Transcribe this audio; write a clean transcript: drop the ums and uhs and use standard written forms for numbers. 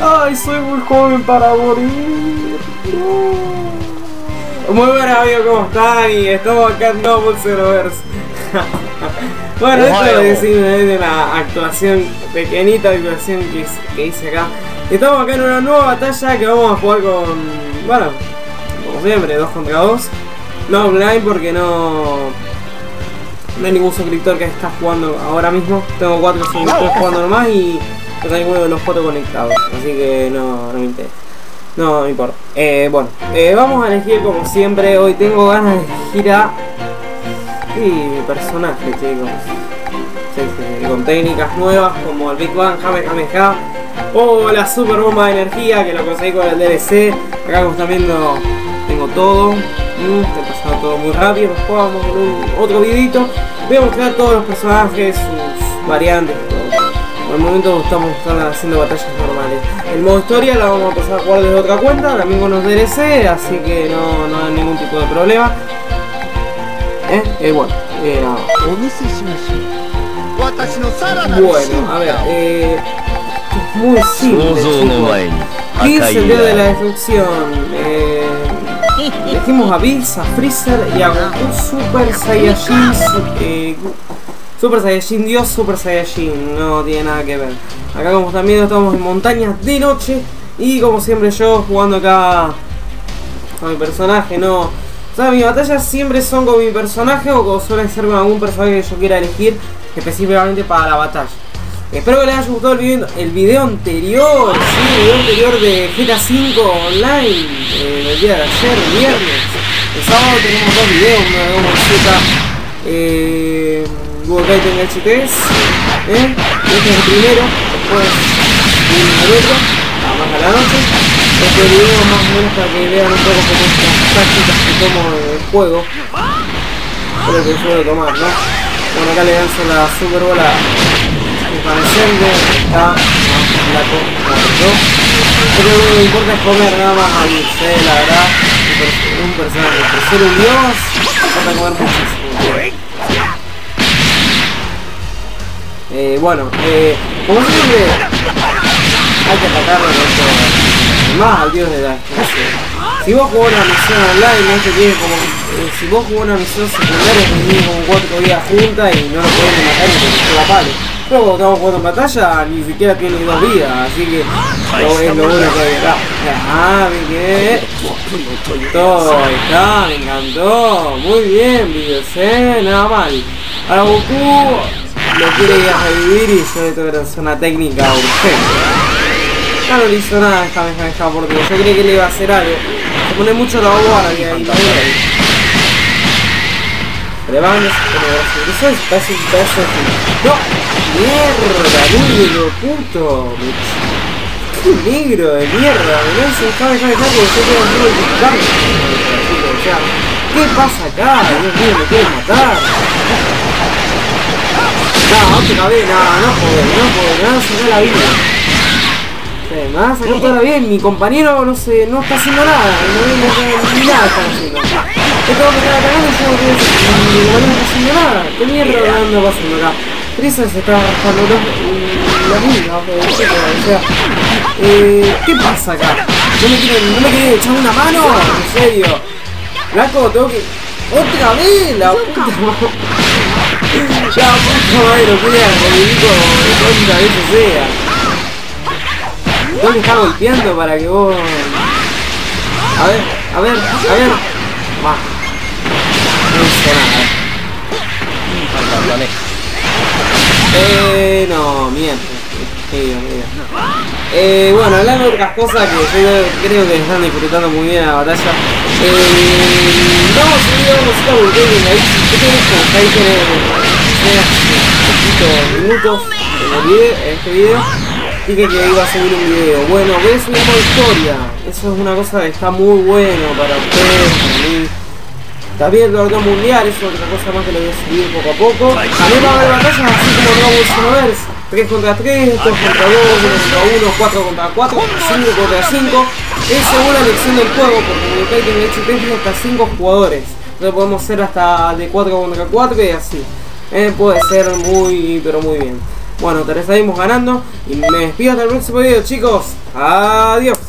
¡Ay, soy muy joven para morir! No. Muy buenas amigos, ¿cómo están? Y estamos acá en Double Xenoverse. Bueno, esto es una actuación, pequeñita actuación que hice acá. Estamos acá en una nueva batalla que vamos a jugar con... Bueno, como siempre, 2 contra 2. No online porque no hay ningún suscriptor que está jugando ahora mismo. Tengo 4 suscriptores jugando nomás y no tengo ninguno de los 4 conectados. Así que no me interesa. No me importa. Bueno, vamos a elegir como siempre. Hoy tengo ganas de elegir a... mi personaje, chicos. Sí, con técnicas nuevas como el Big Bang, Kamehameha o la super bomba de energía que lo conseguí con el DLC. Acá como están viendo tengo todo. Está pasando todo muy rápido. Nos jugamos con otro videito. Voy a mostrar todos los personajes, sus variantes, todo. Por el momento estamos haciendo batallas normales. El modo historia la vamos a empezar a jugar desde otra cuenta, también con los DLC, así que no hay ningún tipo de problema. Bueno, bueno, a ver, es muy simple, chicos. Gears, el dios de la destrucción. Elegimos a Bills, a Freezer y a Goku Super Saiyajin. Super Saiyajin Dios, Super Saiyajin, no tiene nada que ver. Acá como están viendo estamos en montañas de noche. Y como siempre yo jugando acá con mi personaje, no... O sea, mis batallas siempre son con mi personaje o suelen ser con algún personaje que yo quiera elegir específicamente para la batalla. Espero que les haya gustado el video anterior, sí, el video anterior de GTA V Online, el día de ayer, el viernes. El sábado tenemos 2 videos, uno de Google Z, Google Kite HTS, este es el primero, después el otro, más a la noche. Este video más o menos para que vean un poco cómo son las tácticas que tomo en el juego, es lo que suelo tomar, ¿no? Bueno, acá le lanzo la super bola desvaneciente, está la ¿no? Pero lo que me importa es comer nada más a mí, la verdad, un personaje, por ser un dios, me importa comer muchísimo. Bueno, como siempre, hay que atacarlo con todo. Más al dios de la destrucción. Si vos jugás una misión online, no te tiene como... si vos jugás una misión secundaria, te tiene como 4 vidas juntas y no lo podés matar y te lleva palo. Pero cuando estamos jugando en batalla, ni siquiera tiene 2 vidas, así que es lo bueno que hay acá. Ah, me quedé. Todo está, me encantó. Muy bien, videos, nada mal. Ahora Goku lo quiere ir a revivir y yo le tengo que hacer una técnica urgente. Ya no le hizo nada a Kamehameha porque yo creí que le iba a hacer algo. Se pone mucho la guardia ahí. Levándose, eso es casi un pedazo de... ¡No! ¡Mierda! ¡Negro, puto! ¡Qué negro de mierda! Me lanza un Kamehameha porque yo tengo un tiro de dispararme. O sea, ¿qué pasa acá? Dios mío, me quieren matar. No, otra vez, no joder, me van a sacar la vida. Me van a sacar toda la vida y mi compañero no está haciendo nada, ni nada está haciendo. Yo tengo que estar atacando y yo no estoy haciendo nada. ¿Qué mierda anda pasando acá? Freezer se está rascando la vida, o sea, ¿qué pasa acá? ¿No me quieren echar una mano? ¿En serio? Flaco, tengo que... ¡Otra vez! ¡La puta madre! ¡La puta madre! Lo quería revivir cuántas veces sea. Tengo que estar golpeando para que vos... A ver... Va. No hizo nada. No, mierda. Bueno, hablando de otras cosas que yo creo que están disfrutando muy bien la batalla. Vamos a subir música porque ahí tenés minutos en este video. Dije que iba a subir un video. Bueno, voy a subir modo historia. Eso es una cosa que está muy bueno para ustedes, para mí. También el torneo mundial, eso es otra cosa más que lo voy a subir poco a poco. También va a haber batallas así como Double Xenoverse. 3 contra 3, 2 contra 2, 1 contra 1, 4 contra 4, 5 contra 5. Es según la elección del juego, porque en el Kite tiene hasta 5 jugadores. Entonces podemos ser hasta de 4 contra 4 y así. Puede ser muy, pero muy bien. Bueno, te salimos ganando. Y me despido hasta el próximo video, chicos. Adiós.